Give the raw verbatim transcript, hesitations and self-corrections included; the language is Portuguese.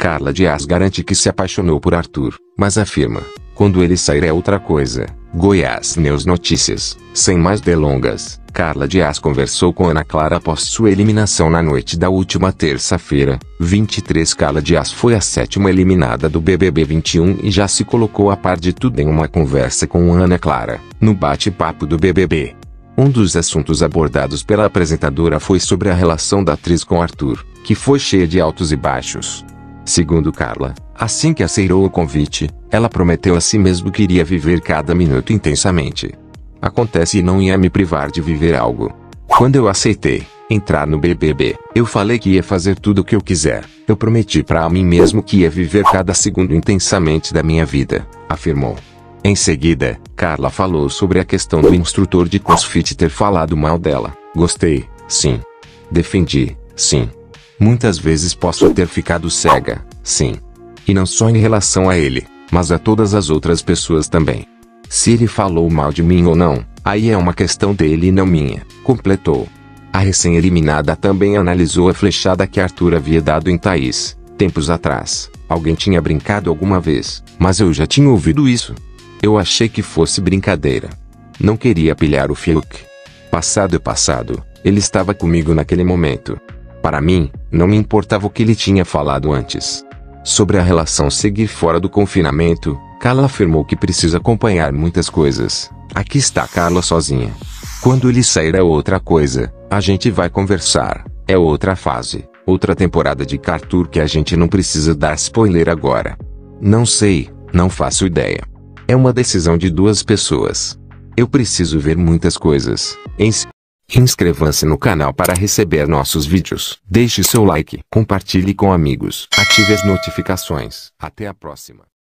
Carla Dias garante que se apaixonou por Arthur, mas afirma: quando ele sair é outra coisa. Goiás News Notícias. Sem mais delongas, Carla Dias conversou com Ana Clara após sua eliminação na noite da última terça-feira, vinte e três. Carla Dias foi a sétima eliminada do B B B vinte e um e já se colocou a par de tudo em uma conversa com Ana Clara, no bate-papo do B B B. Um dos assuntos abordados pela apresentadora foi sobre a relação da atriz com Arthur, que foi cheia de altos e baixos. Segundo Carla, assim que aceitou o convite, ela prometeu a si mesma que iria viver cada minuto intensamente. Acontece e não ia me privar de viver algo. Quando eu aceitei entrar no B B B, eu falei que ia fazer tudo o que eu quiser. Eu prometi para mim mesmo que ia viver cada segundo intensamente da minha vida, afirmou. Em seguida, Carla falou sobre a questão do instrutor de CrossFit ter falado mal dela. Gostei, sim. Defendi, sim. Muitas vezes posso ter ficado cega, sim. E não só em relação a ele, mas a todas as outras pessoas também. Se ele falou mal de mim ou não, aí é uma questão dele e não minha, completou. A recém-eliminada também analisou a flechada que Arthur havia dado em Thaís, tempos atrás. Alguém tinha brincado alguma vez, mas eu já tinha ouvido isso. Eu achei que fosse brincadeira. Não queria pilhar o Fiuk. Passado é passado, ele estava comigo naquele momento. Para mim, não me importava o que ele tinha falado antes. Sobre a relação seguir fora do confinamento, Carla afirmou que precisa acompanhar muitas coisas. Aqui está Carla sozinha. Quando ele sair é outra coisa, a gente vai conversar, é outra fase, outra temporada de Arthur que a gente não precisa dar spoiler agora. Não sei, não faço ideia. É uma decisão de duas pessoas. Eu preciso ver muitas coisas. Ins- Inscreva-se no canal para receber nossos vídeos. Deixe seu like, compartilhe com amigos, ative as notificações. Até a próxima.